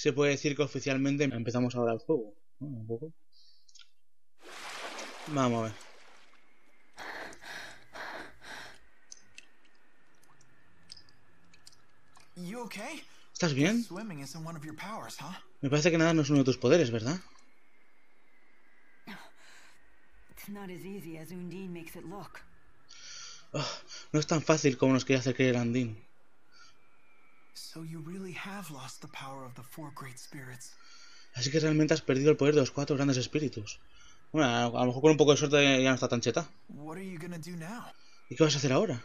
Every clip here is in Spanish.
se puede decir que oficialmente empezamos ahora el juego. Bueno, un poco. Vamos a ver. ¿Estás bien? Me parece que nadar no es uno de tus poderes, ¿verdad? Oh, no es tan fácil como nos quiere hacer creer Undine. Así que realmente has perdido el poder de los 4 grandes espíritus. Bueno, a lo mejor con un poco de suerte ya no está tan cheta. ¿Y qué vas a hacer ahora?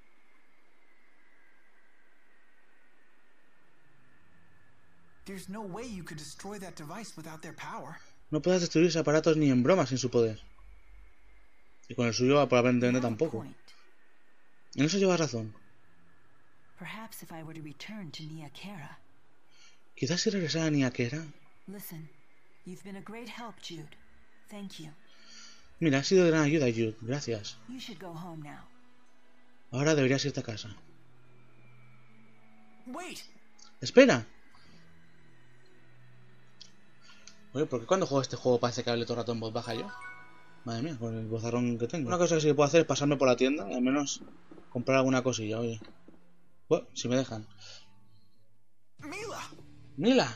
No puedes destruir ese aparato ni en broma sin su poder. Y con el suyo probablemente tampoco. En eso llevas razón. Quizás si regresara a Niakera. Mira, has sido de gran ayuda, Jude. Gracias. Ahora deberías irte a casa. ¡Espera! Oye, ¿por qué cuando juego este juego parece que hable todo el rato en voz baja yo? Madre mía, con el vozarrón que tengo. Una cosa que sí que puedo hacer es pasarme por la tienda y al menos comprar alguna cosilla, oye. Bueno, si me dejan. ¡Mila!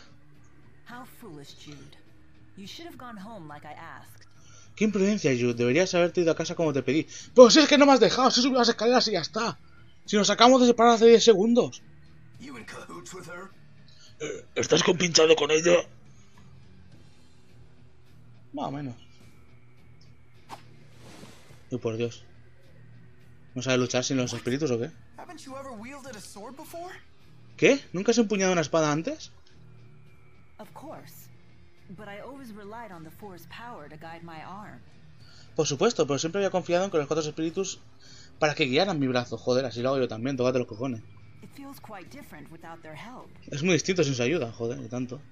¡Qué imprudencia, Jude! Deberías haberte ido a casa como te pedí. ¡Pero si es que no me has dejado! ¡Si subí las escaleras y ya está! ¡Si nos acabamos de separar hace 10 segundos! ¿Estás compinchado con ella? Más o menos. Y por Dios. ¿No sabe luchar sin los espíritus o qué? ¿Qué? ¿Nunca has empuñado una espada antes? Por supuesto, pero siempre había confiado en que los 4 espíritus para que guiaran mi brazo. Joder, así lo hago yo también, tócate los cojones. Es muy distinto sin su ayuda, joder, y tanto.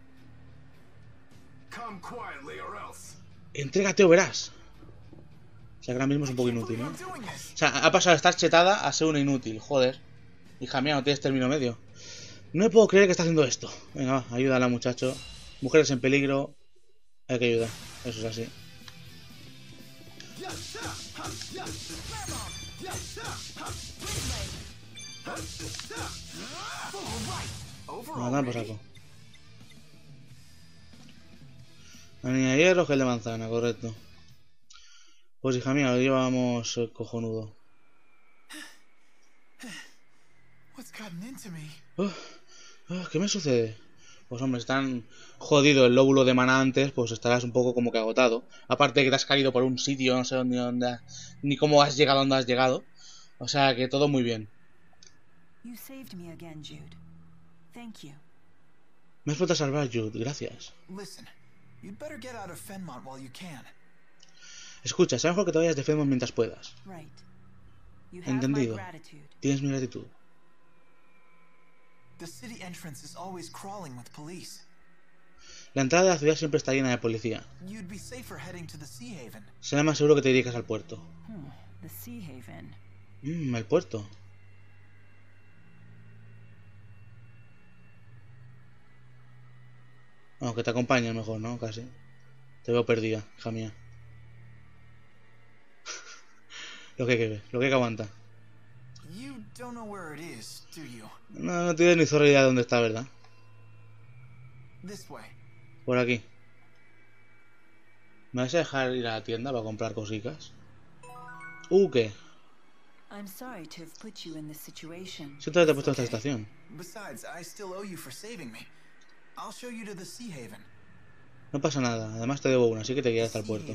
Entrégate o verás. O sea que ahora mismo es un poco inútil, ¿no? O sea, ha pasado de estar chetada a ser una inútil, joder. Hija mía, no tienes término medio. No me puedo creer que está haciendo esto. Venga, va, ayúdala, muchacho. Mujeres en peligro. Hay que ayudar. Eso es así. Nada, por saco. La niña de hierro, gel de manzana, correcto. Pues hija mía, lo llevamos cojonudo. ¿Qué me sucede? Pues hombre, si tan jodido el lóbulo de maná antes, pues estarás un poco como que agotado. Aparte de que te has caído por un sitio, no sé dónde ni cómo has llegado a dónde has llegado. O sea que todo muy bien. Me has vuelto a salvar, Jude, gracias. Escucha, será mejor que te vayas de Fenmont mientras puedas. Entendido. Tienes mi gratitud. La entrada de la ciudad siempre está llena de policía. Será más seguro que te dirigas al puerto. El puerto. Bueno, que te acompañe mejor, ¿no? Casi. Te veo perdida, hija mía. Lo que hay que ver, lo que hay que aguantar. No tienes ni zorra idea de dónde está, ¿verdad? Por aquí. ¿Me vas a dejar ir a la tienda para comprar cositas? ¿Qué? Siento que te he puesto en esta situación. No pasa nada, además te debo una, así que te guiaré hasta el puerto.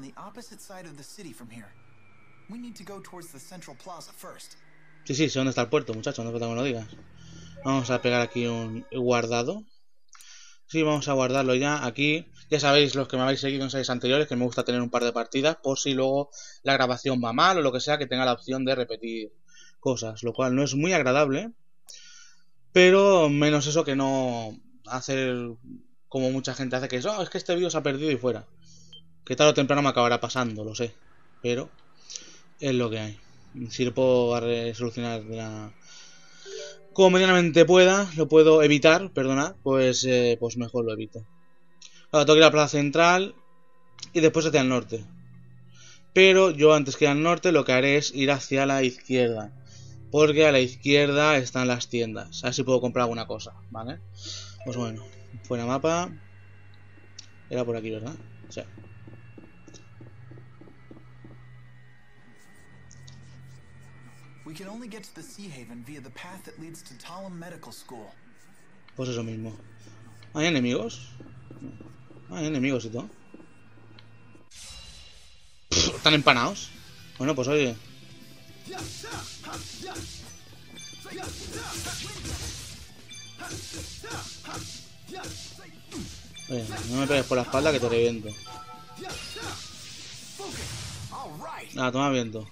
Sí, sé dónde está el puerto, muchacho, no falta que me lo digas. Vamos a pegar aquí un guardado. Sí, vamos a guardarlo ya aquí. Ya sabéis, los que me habéis seguido en series anteriores, que me gusta tener un par de partidas por si luego la grabación va mal o lo que sea, que tenga la opción de repetir cosas, lo cual no es muy agradable, pero menos eso que no hacer como mucha gente hace, que es, es que este vídeo se ha perdido y fuera. Que tarde o temprano me acabará pasando, lo sé, pero es lo que hay. Si lo puedo solucionar como medianamente pueda, lo puedo evitar, perdonad, pues mejor lo evito. Ahora tengo que ir a la plaza central y después hacia el norte. Pero yo antes que ir al norte lo que haré es ir hacia la izquierda. Porque a la izquierda están las tiendas. A ver si puedo comprar alguna cosa, ¿vale? Pues bueno, fuera mapa. Era por aquí, ¿verdad? Sí. Pues eso mismo. ¿Hay enemigos? Hay enemigos y todo. ¿Están empanados? Bueno, pues oye. Oye, no me pegues por la espalda que te reviento. Nada, toma viento.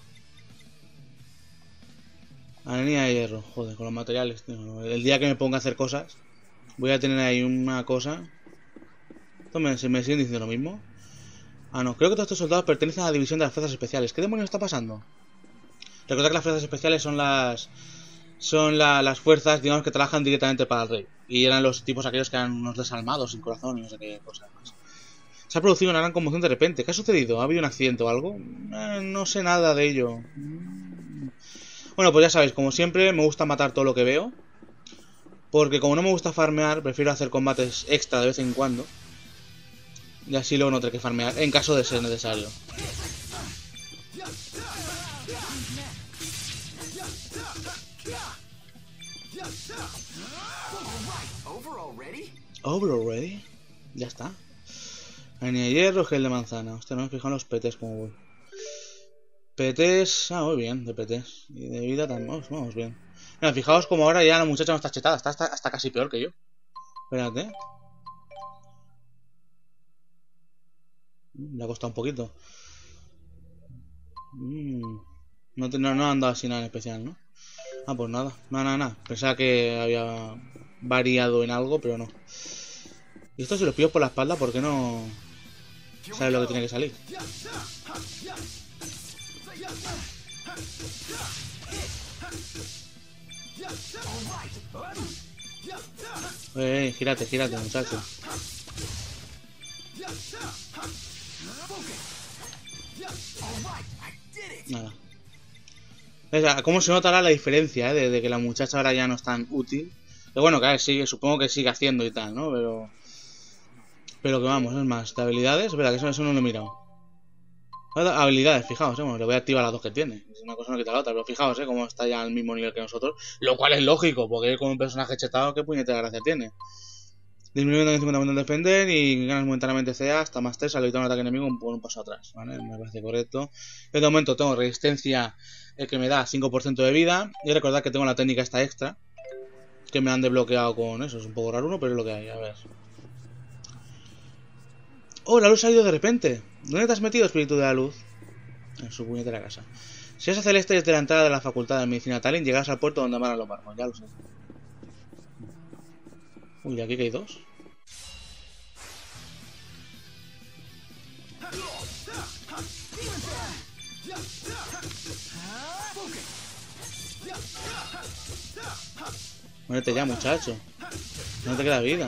Arenilla de hierro. Joder, con los materiales, tío. El día que me ponga a hacer cosas, voy a tener ahí una cosa. ¿Esto me siguen diciendo lo mismo? Ah, no. Creo que todos estos soldados pertenecen a la división de las fuerzas especiales. ¿Qué demonios está pasando? Recordad que las fuerzas especiales son las fuerzas, digamos, que trabajan directamente para el rey. Y eran los tipos aquellos que eran unos desalmados, sin corazón y no sé qué cosas más. Se ha producido una gran conmoción de repente. ¿Qué ha sucedido? ¿Ha habido un accidente o algo? No sé nada de ello. Bueno, pues ya sabéis, como siempre, me gusta matar todo lo que veo. Porque como no me gusta farmear, prefiero hacer combates extra de vez en cuando. Y así luego no tener que farmear, en caso de ser necesario. Over already. Ya está. Arenilla de hierro, gel de manzana. Hostia, no me fijo en los petes como voy. Petes. Ah, muy bien, de petes. Y de vida también. Vamos bien. Mira, fijaos como ahora ya la muchacha no está chetada. Está hasta casi peor que yo. Espérate. Le ha costado un poquito. No ha andado así nada en especial, ¿no? Ah, pues nada. Nada. Pensaba que había variado en algo, pero no. Y esto si los pillo por la espalda, ¿por qué no sabe lo que tiene que salir? Gírate, muchacho. Nada. ¿Cómo se notará la diferencia, de que la muchacha ahora ya no es tan útil? Pero bueno, que supongo que sigue haciendo y tal, ¿no? Pero que vamos, es más, de habilidades, es verdad que eso no lo he mirado. Habilidades, fijaos, bueno, le voy a activar las dos que tiene. Es una cosa no quita la otra, pero fijaos, cómo está ya al mismo nivel que nosotros. Lo cual es lógico, porque con un personaje chetado, ¿qué puñetera gracia tiene? Disminuyendo en 50% el defender y ganas momentáneamente CA hasta más 3 al evitar un ataque enemigo un paso atrás, ¿vale? Me parece correcto. En este momento tengo resistencia que me da 5% de vida. Y recordad que tengo la técnica esta extra, que me han desbloqueado con eso. Es un poco raro, pero es lo que hay, a ver. ¡Oh, la luz ha ido de repente! ¿Dónde te has metido, espíritu de la luz? En su puñetera casa. Si esa celeste desde la entrada de la facultad de medicina Talin, llegarás al puerto donde amaran los barcos, ya lo sé. Uy, aquí que hay dos. Muérete ya, muchacho. No te queda vida.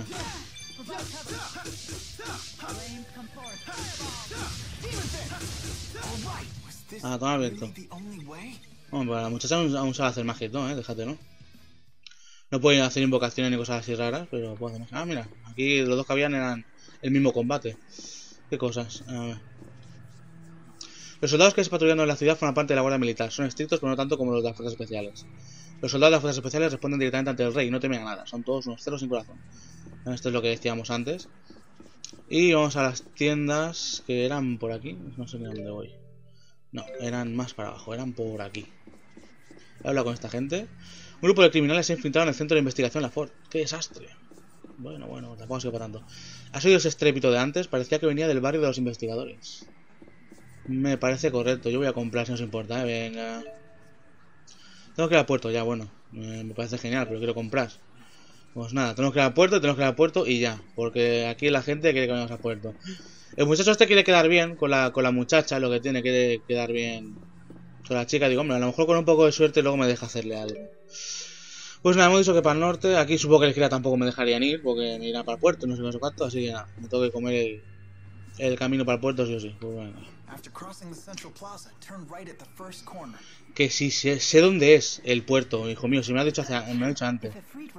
Ah, toma viento. Bueno, pues la muchacha aún sabe hacer magia, ¿no? Déjatelo. No pueden hacer invocaciones ni cosas así raras, pero puede hacer. Ah, mira, aquí los dos que habían eran el mismo combate. ¿Qué cosas? A ver. Los soldados que se patrullan en la ciudad forman parte de la guardia militar. Son estrictos, pero no tanto como los de las fuerzas especiales. Los soldados de las fuerzas especiales responden directamente ante el rey y no temen a nada. Son todos unos ceros sin corazón. Esto es lo que decíamos antes. Y vamos a las tiendas que eran por aquí. No sé ni dónde voy. No, eran más para abajo, eran por aquí. He hablado con esta gente. Un grupo de criminales se ha infiltrado en el centro de investigación La Ford. ¡Qué desastre! Bueno, tampoco sigo para tanto. ¿Has oído ese estrépito de antes? Parecía que venía del barrio de los investigadores. Me parece correcto. Yo voy a comprar si no os importa, venga. Tengo que ir al puerto ya, bueno. Me parece genial, pero quiero comprar. Pues nada, tenemos que ir al puerto y ya. Porque aquí la gente quiere que vayamos al puerto. El muchacho este quiere quedar bien con la muchacha, lo que tiene, quiere quedar bien con la chica. Digo, hombre, a lo mejor con un poco de suerte luego me deja hacerle algo. Pues nada, hemos dicho que para el norte. Aquí supongo que el gira tampoco me dejarían ir, porque me irá para el puerto, no sé qué, no sé cuánto. Así que nada, me tengo que comer el camino para el puerto, sí o sí. Pues bueno. Que si sé dónde es el puerto, hijo mío, si me lo has dicho, me lo has dicho antes.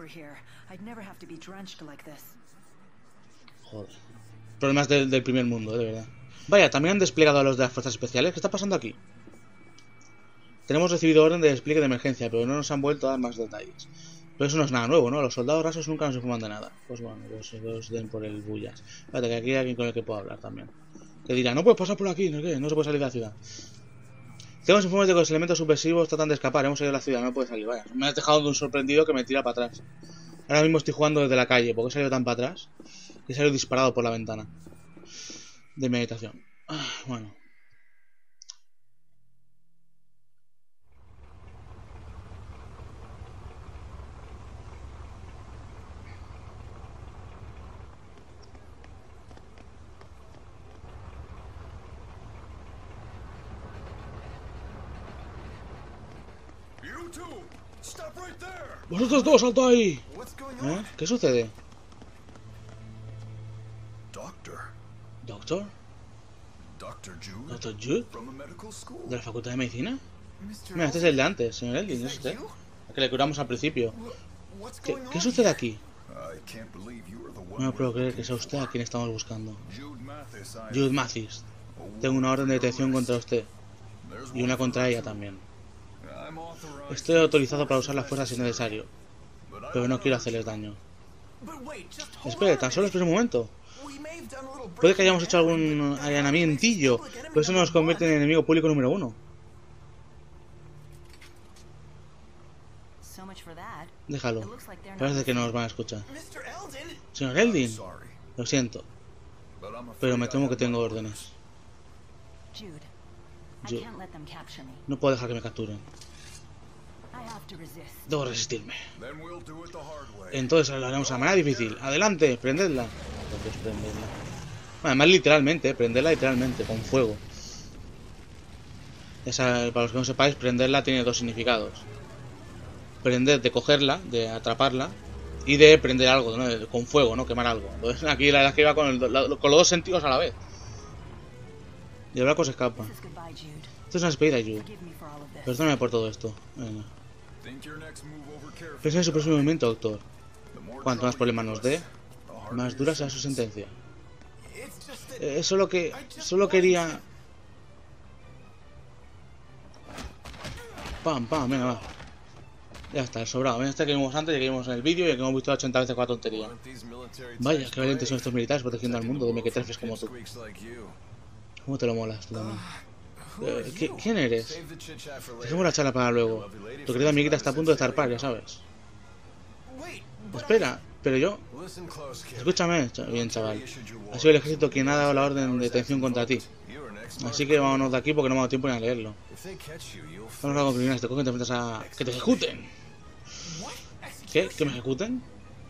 Joder. Problemas del primer mundo, de verdad. Vaya, también han desplegado a los de las fuerzas especiales. ¿Qué está pasando aquí? Tenemos recibido orden de despliegue de emergencia, pero no nos han vuelto a dar más detalles. Pero eso no es nada nuevo, ¿no? Los soldados rasos nunca nos informan de nada. Pues bueno, pues os den por el bullas. Espérate, que aquí hay alguien con el que puedo hablar también. Que dirá, no puedes pasar por aquí, ¿no? ¿Qué? No se puede salir de la ciudad. Tenemos informes de que los elementos subversivos tratan de escapar. Hemos salido de la ciudad, no puede salir, vaya. Me has dejado de un sorprendido que me tira para atrás. Ahora mismo estoy jugando desde la calle, porque he salido tan para atrás. Y he salido disparado por la ventana. De meditación. Bueno. ¡Vosotros dos, salto ahí! ¿Eh? ¿Qué sucede? ¿Doctor? ¿Doctor Jude? ¿De la Facultad de Medicina? Mira, este es el de antes, señor Eldin, ¿no es usted? El que le curamos al principio. ¿Qué sucede aquí? No me puedo creer que sea usted a quien estamos buscando. Jude Mathis. Tengo una orden de detención contra usted. Y una contra ella también. Estoy autorizado para usar la fuerza si es necesario. Pero no quiero hacerles daño. Espere, tan solo espere un momento. Puede que hayamos hecho algún allanamientillo, pero eso nos convierte en enemigo público número 1. Déjalo. Parece que no nos van a escuchar. Señor Eldin, lo siento, pero me temo que tengo órdenes. Jude, no puedo dejar que me capturen. Debo resistirme. Entonces lo haremos a la manera difícil. Adelante, prendedla. Entonces, prendedla. Además, literalmente, prenderla literalmente, con fuego. Esa, para los que no sepáis, prenderla tiene dos significados. Prender de cogerla, de atraparla, y de prender algo, ¿no? Con fuego, ¿no? Quemar algo. Entonces, aquí la verdad es que iba con los dos sentidos a la vez. Y el barco se escapa. Esto es una despedida, Jude. Perdóname por todo esto. Venga. Piensa en su próximo movimiento, doctor. Cuanto más problemas nos dé, más dura será su sentencia. Solo quería... Pam, pam, venga, va. Ya está, el sobrado. Ven, este que vimos antes, ya que vimos en el vídeo y que hemos visto 80 veces con la tontería. Vaya, qué valientes son estos militares protegiendo al mundo de mequetrefes como tú. ¿Cómo te lo molas tú también? ¿Quién eres? Dejemos la charla para luego. Tu querida amiguita está a punto de zarpar, ya sabes. Espera, pero yo... Escúchame, bien, chaval. Ha sido el ejército quien ha dado la orden de detención contra ti. Así que vámonos de aquí porque no me ha dado tiempo ni a leerlo. Vamos a comprimir, te cogen y te enfrentas a... ¡Que te ejecuten! ¿Qué? ¿Que me ejecuten?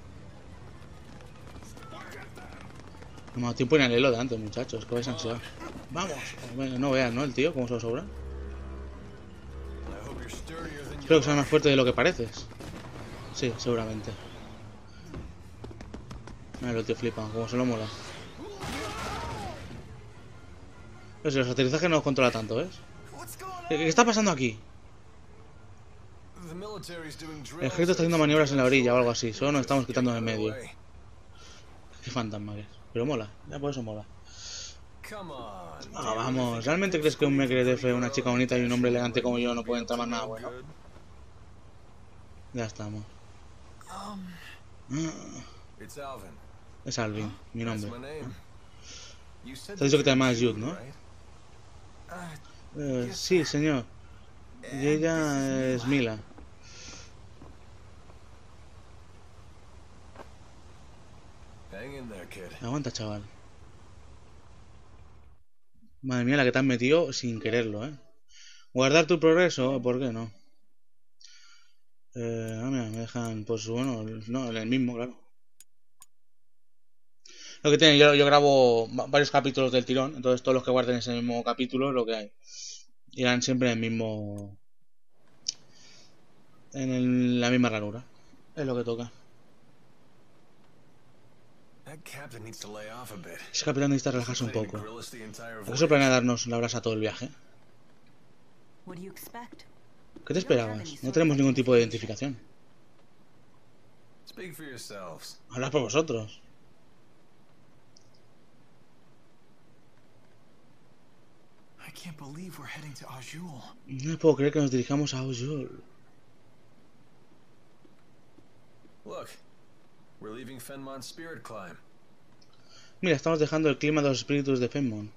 No me ha dado tiempo ni a leerlo de antes, muchachos. Que vais ansiedad. Vamos. No veas, ¿no? El tío, cómo se lo sobra. Espero que seas más fuerte de lo que pareces. Sí, seguramente. Mira, el tío flipa, como se lo mola. Pero si los aterrizajes no los controla tanto, ¿ves? ¿Qué está pasando aquí? El ejército está haciendo maniobras en la orilla o algo así. Solo nos estamos quitando en medio. Qué fantasma que es. Pero mola, ya por eso mola. Ah, vamos, ¿realmente crees que un mequetrefe, una chica bonita y un hombre elegante como yo no pueden tramar nada bueno? Ya estamos. Es Alvin, mi nombre. Te has dicho que te llamas Jude, ¿no? Sí, señor. Y ella es Mila. Aguanta, chaval. Madre mía, la que te has metido sin quererlo, ¿eh? Guardar tu progreso, ¿por qué no? Mira, me dejan, pues bueno, no, en el mismo, claro. Lo que tiene, yo grabo varios capítulos del tirón, entonces todos los que guarden ese mismo capítulo es lo que hay. Irán siempre en el mismo... la misma ranura. Es lo que toca. That captain needs to lay off a bit. Ese capitán necesita He's relajarse un planning to poco. grill us the entire ¿Acaso planea voyage. darnos la brasa todo el viaje? What do you expect? ¿Qué te esperabas? No tenemos ningún tipo de identificación. Speak for yourselves. Habla por vosotros. I can't believe we're heading to Azul. No me puedo creer que nos dirijamos a Ojul. Look, we're leaving Fenmont's spirit climb. Mira, estamos dejando el clima de los espíritus de Fenmont.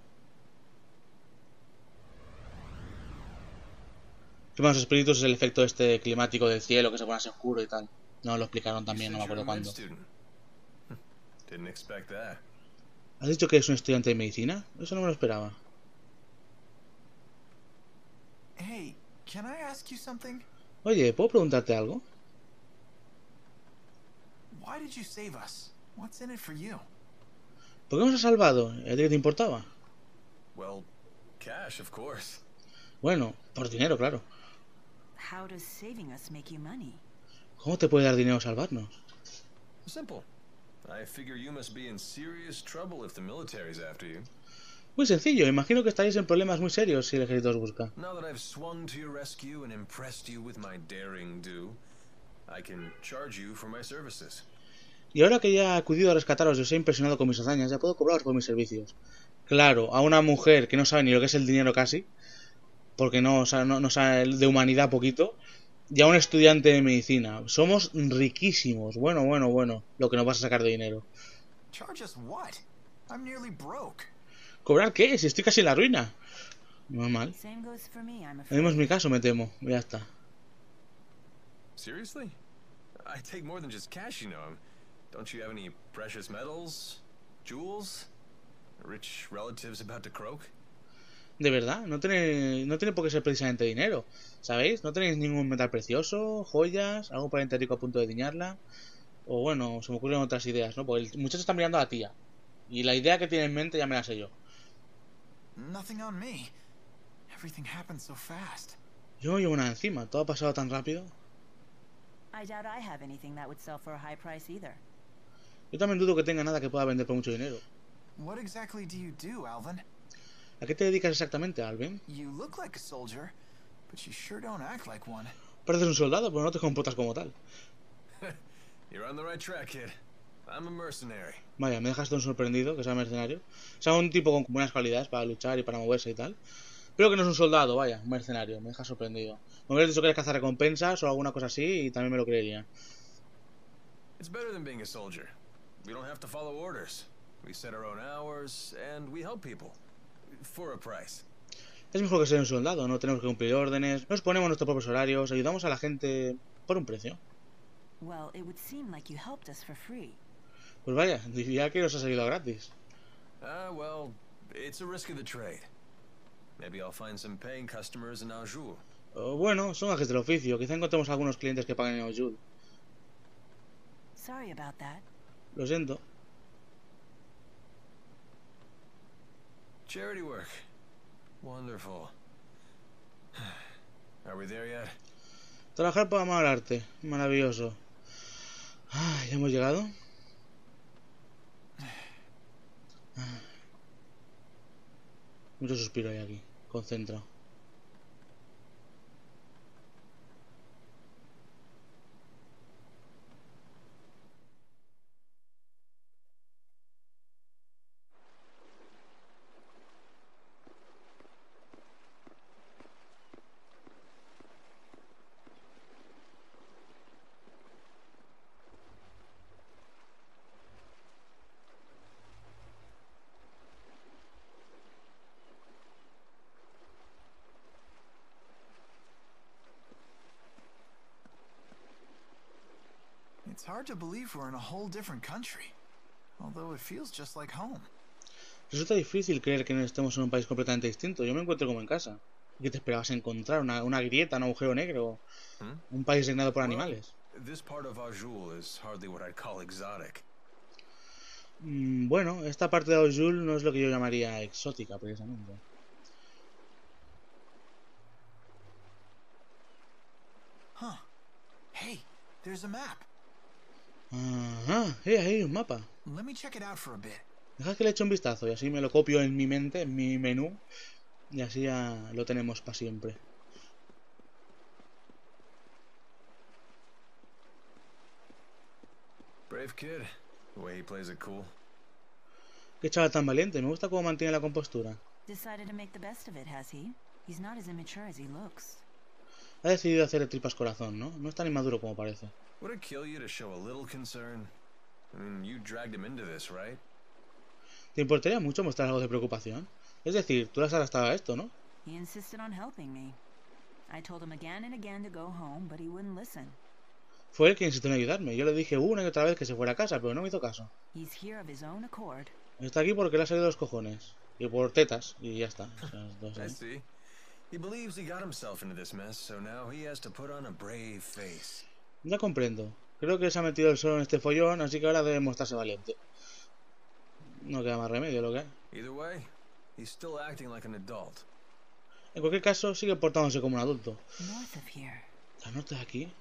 El clima de los espíritus es el efecto este climático del cielo que se pone así oscuro y tal. No lo explicaron también, no me acuerdo cuándo. Didn't expect that. ¿Has dicho que eres un estudiante de medicina? Eso no me lo esperaba. Hey, can I ask you something? Oye, ¿puedo preguntarte algo? Why did you save us? What's in it for you? ¿Por qué nos has salvado? ¿A ti qué te importaba? Well, cash, of course. Bueno, por dinero, claro. How does saving us make you money? ¿Cómo te puede dar dinero salvarnos? Simple. I figure you must be in serious trouble if the military's after you. Muy sencillo, imagino que estaréis en problemas muy serios si el ejército os busca. Now that I've swung to your rescue and impressed you with my daring do, I can charge you for my services. Y ahora que ya he acudido a rescataros y os he impresionado con mis hazañas, ya puedo cobraros por mis servicios. Claro, a una mujer que no sabe ni lo que es el dinero casi, porque no sabe de humanidad poquito, y a un estudiante de medicina. Somos riquísimos. Bueno, lo que nos vas a sacar de dinero. Charge us what? I'm nearly broke. ¿Cobrar qué? Si estoy casi en la ruina. Normal. Same goes for me, I'm Lo afraid. mismo es mi caso, me temo. Ya está. Seriously? I take more than just cash, you know. Don't you have any precious metals? Jewels? Rich relatives about to croak? De verdad, no tiene por qué ser precisamente dinero. ¿Sabéis? No tenéis ningún metal precioso, joyas, algún pariente rico a punto de diñarla. O bueno, se me ocurren otras ideas, ¿no? Porque el muchacho está mirando a la tía. Y la idea que tiene en mente ya me la sé yo. Nothing on me. Everything happened so fast. Yo no llevo nada encima, todo ha pasado tan rápido. I doubt I have anything that would sell for a high price either. Yo también dudo que tenga nada que pueda vender por mucho dinero. What exactly do you do, Alvin? ¿A qué te dedicas exactamente, Alvin? You look like a soldier, but you sure don't act like one. Pareces un soldado, pero no te comportas como tal. You're on the right track, kid. I'm a mercenary. Vaya, me dejas tan sorprendido que sea mercenario. O sea, un tipo con buenas cualidades para luchar y para moverse y tal. Pero que no es un soldado, vaya, un mercenario. Me dejas sorprendido. Me hubieras dicho que eres cazarrecompensas o alguna cosa así y también me lo creería. It's better than being a soldier. We don't have to follow orders. We set our own hours and we help people. For a price. Es mejor que ser un soldado, no tenemos que cumplir órdenes, nos ponemos nuestros propios horarios, ayudamos a la gente por un precio. Well, it would seem like you helped us for free. Pues vaya, diría que nos ha salido gratis. Well, it's a risk of the trade. Maybe I'll find some paying customers in Azul. O bueno, son gajes del oficio, quizá encontremos algunos clientes que paguen en Ojul. Sorry about that. Lo siento. Charity work. Wonderful. Are we there yet? Trabajar por amor al arte, maravilloso. ¿Ya hemos llegado? Mucho suspiro hay aquí, concentrado. It's hard to believe we're in a whole different country, although it feels just like home. Resulta difícil creer que no estemos en un país completamente distinto. Yo me encuentro como en casa. ¿Qué te esperabas encontrar? ¿Una grieta, un agujero negro? ¿Un país reinado por animales? This part of Azul is hardly what I'd call exotic. Bueno, esta parte de Ojul no es lo que yo llamaría exótica, precisamente. Huh. Hey, there's a map. Ajá, ahí un mapa. Let me check it out for a bit. Deja que le eche un vistazo y así me lo copio en mi mente, en mi menú. Y así ya lo tenemos para siempre. Brave kid. The way he plays it cool. Qué chaval tan valiente, me gusta cómo mantiene la compostura. Decided to make the best of it, has he? He's not as immature as he looks. Ha decidido hacer tripas corazón, ¿no? No es tan inmaduro como parece. Would it kill you to show a little concern? I mean, you dragged him into this, right? ¿Te importaría mucho mostrar algo de preocupación? Es decir, tú le has arrastrado a esto, ¿no? He insisted on helping me. I told him again and again to go home, but he wouldn't listen. Fue él quien insistió en ayudarme. Yo le dije una y otra vez que se fuera a casa, pero no me hizo caso. He's here of his own accord. Está aquí porque le ha salido los cojones. Y por tetas, y ya está. O sea, dos I ahí. see. He believes he got himself into this mess, so now he has to put on a brave face. Ya comprendo. Creo que se ha metido el solo en este follón, así que ahora debe mostrarse valiente. No queda más remedio, lo que hay. Either way, he's still acting like an adult. En cualquier caso, sigue portándose como un adulto. North of here. ¿La nota de aquí?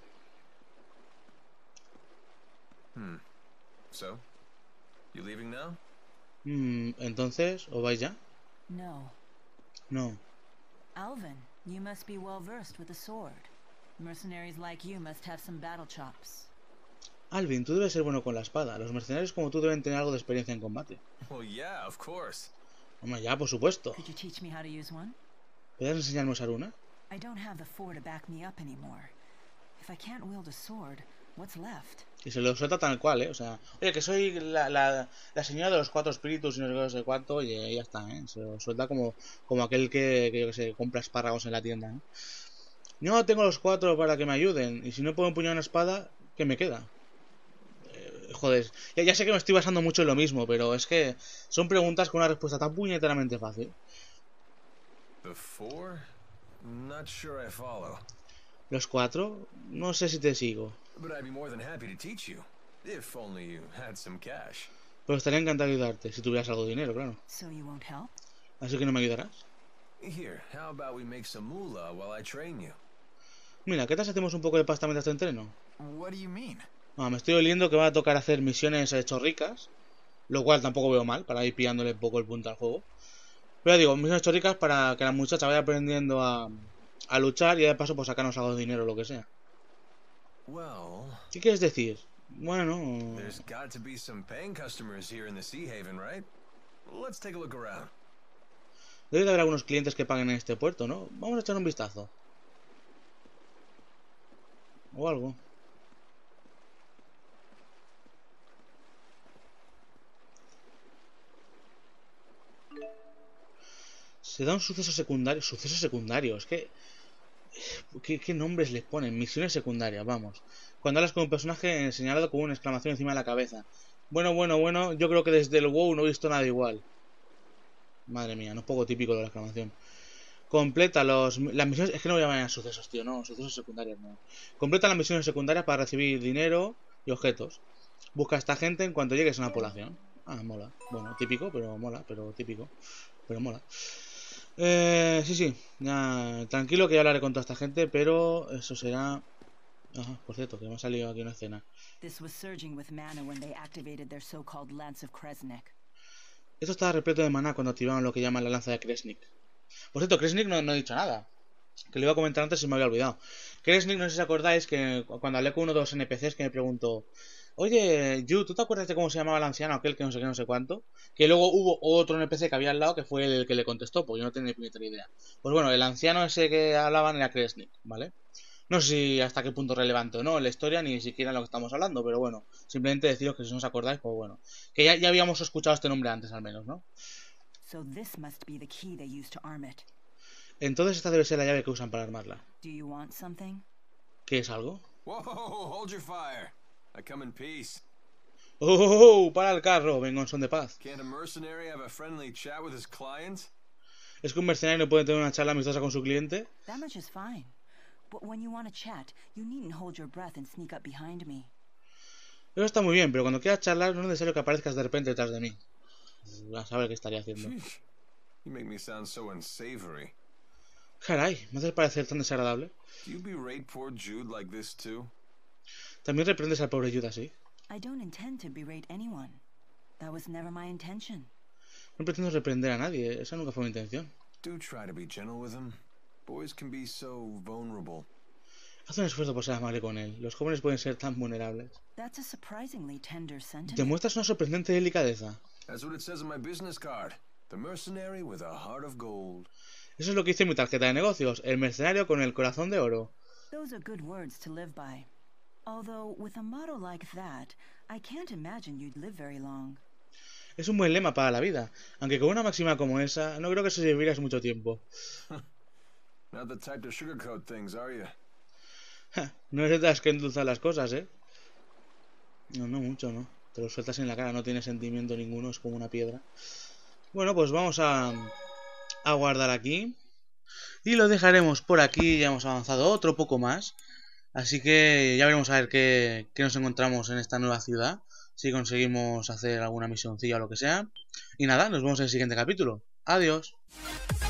So, you leaving now? Entonces, ¿os vais ya? No. No. Alvin, you must be well versed with the sword. Mercenaries like you must have some battle chops. Alvin, tú debes ser bueno con la espada. Los mercenarios como tú deben tener algo de experiencia en combate. Well, yeah, of course. Hombre, ya, por supuesto. Could you teach me how to use one? ¿Puedes enseñarme a usar una? I don't have the four to back me up anymore. If I can't wield a sword, what's left? Y se lo suelta tal cual, ¿eh? O sea, oye, que soy la señora de los cuatro espíritus y no sé cuánto, oye, ya está, ¿eh? Se lo suelta como aquel que yo que sé, compra espárragos en la tienda, ¿no? No tengo los cuatro para que me ayuden, y si no puedo empuñar una espada, ¿qué me queda? Joder, ya sé que me estoy basando mucho en lo mismo, pero es que son preguntas con una respuesta tan puñeteramente fácil. The four? Not sure I follow. ¿Los cuatro? No sé si te sigo. But I'd be more than happy to teach you. If only you had some cash. Pero estaría encantado de ayudarte, si tuvieras algo de dinero, claro. So you won't help? Así que no me ayudarás. Here, how about we make some moolah while I train you? Mira, ¿qué tal si hacemos un poco de pasta mientras te entreno? What do you mean? Me estoy oliendo que va a tocar hacer misiones chorricas, lo cual tampoco veo mal, para ir pillándole un poco el punto al juego. Pero digo, misiones chorricas para que la muchacha vaya aprendiendo a luchar y de paso pues sacarnos algo de dinero o lo que sea. Well, ¿Qué quieres decir? Bueno... there's got to be some paying customers here in the Sea Haven, right? Let's take a look around. Debe de haber algunos clientes que paguen en este puerto, ¿no? Vamos a echar un vistazo. O algo. Se da un suceso secundario. Suceso secundario. Es que... ¿Qué nombres les ponen? Misiones secundarias, vamos. Cuando hablas con un personaje señalado con una exclamación encima de la cabeza. Bueno. Yo creo que desde el WoW no he visto nada igual. Madre mía, no es poco típico de la exclamación. Completa las misiones... Es que no voy a llamar sucesos, tío. No, sucesos secundarios no. Completa las misiones secundarias para recibir dinero y objetos. Busca a esta gente en cuanto llegues a una población. Ah, mola. Bueno, típico, pero mola. Pero típico. Pero mola. Sí. Ya, tranquilo que ya hablaré con toda esta gente, pero eso será... Ajá, por cierto, que me ha salido aquí una escena. This was surging with mana when they activated their so-called Lance of Kresnik. Esto estaba repleto de maná cuando activaron lo que llaman la lanza de Kresnik. Por cierto, Kresnik no he dicho nada. Que lo iba a comentar antes y me había olvidado. Kresnik, no sé si os acordáis que cuando hablé con uno de los NPCs que me preguntó: oye, Yu, ¿tú te acuerdas de cómo se llamaba el anciano aquel que no sé qué, no sé cuánto? Que luego hubo otro NPC que había al lado que fue el que le contestó, porque yo no tenía ni puñetera idea. Pues bueno, el anciano ese que hablaban era Kresnik, ¿vale? No sé si hasta qué punto relevante o no en la historia, ni siquiera en lo que estamos hablando, pero bueno, simplemente deciros que si no os acordáis, pues bueno, que ya habíamos escuchado este nombre antes al menos, ¿no? So this must be the key they used to arm it. Entonces esta debe ser la llave que usan para armarla. Do you want something? ¿Qué es algo? Whoa, hold your fire. I come in peace. ¡Oh! ¡Para el carro! Vengo en son de paz. Can't a mercenary have a friendly chat with his clients? ¿Es que un mercenario no puede tener una charla amistosa con su cliente? That much is fine. But when you want to chat, you needn't hold your breath and sneak up behind me. Eso está muy bien, pero cuando quieras charlar no es necesario que aparezcas de repente detrás de mí. A saber qué estaría haciendo. Sheesh. You make me sound so unsavory. Caray, ¿me haces parecer tan desagradable? Do you berate poor Jude like this too? ¿También reprendes al pobre Jude así? I don't intend to berate anyone. That was never my intention. No pretendo reprender a nadie, esa nunca fue mi intención. Do try to be gentle with him. Boys can be so vulnerable. Haz un esfuerzo por ser amable con él. Los jóvenes pueden ser tan vulnerables. That's a surprisingly tender sentiment. Demuestras una sorprendente delicadeza. That's what it says on my business card. The mercenary with a heart of gold. Eso es lo que dice mi tarjeta de negocios. El mercenario con el corazón de oro. Those are good words to live by. Although, with a motto like that, I can't imagine you'd live very long. Es un buen lema para la vida. Aunque con una máxima como esa, no creo que sobrevivieras mucho tiempo. Not the type to sugarcoat things, are you? No eres de las que endulzan las cosas, ¿eh? No mucho, ¿no? Te lo sueltas en la cara, no tiene sentimiento ninguno, es como una piedra. Bueno, pues vamos a guardar aquí. Y lo dejaremos por aquí, ya hemos avanzado otro poco más. Así que ya veremos a ver qué nos encontramos en esta nueva ciudad. Si conseguimos hacer alguna misioncilla o lo que sea. Y nada, nos vemos en el siguiente capítulo. Adiós.